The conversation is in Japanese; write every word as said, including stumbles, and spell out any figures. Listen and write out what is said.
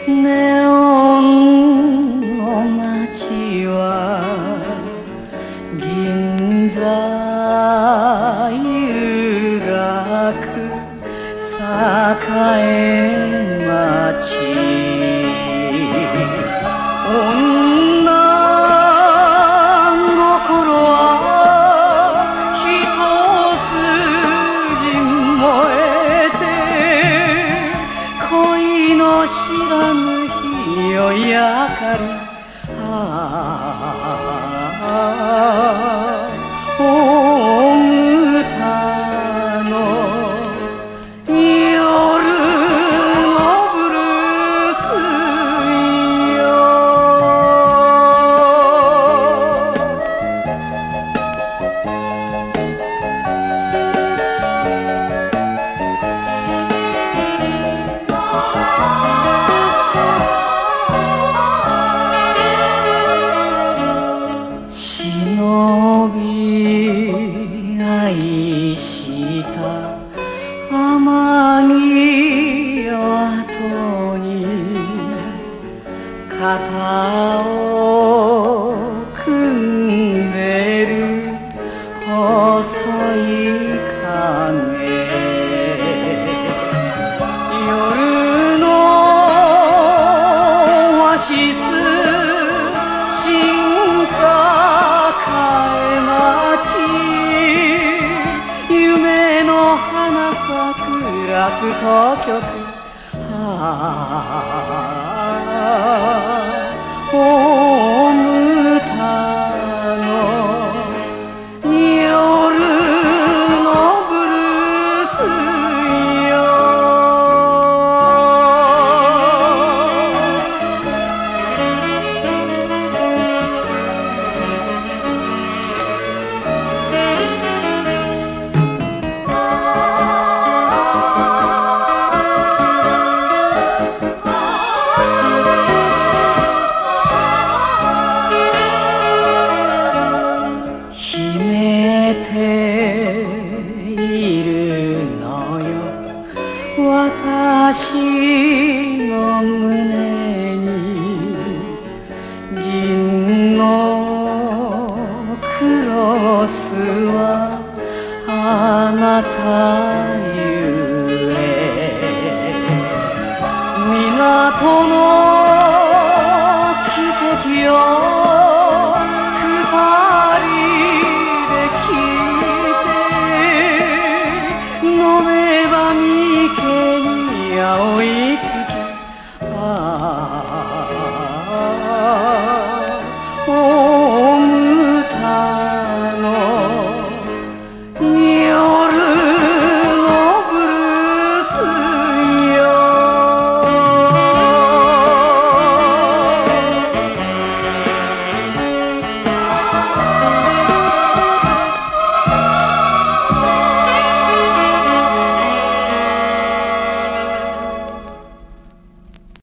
ネオンの街は銀座ゆらく栄町、女心は一筋燃えて恋の知らぬ日を焼かる。ああ大牟田の夜のブルースよ。忍び愛した天城跡に肩を組んでる細い影、夜のオアシス新栄町、夢の花咲くラスト曲。ああ大牟田の夜のブルースよ。秘めているのよ私の胸に、銀のクロスはあなたゆえ。港の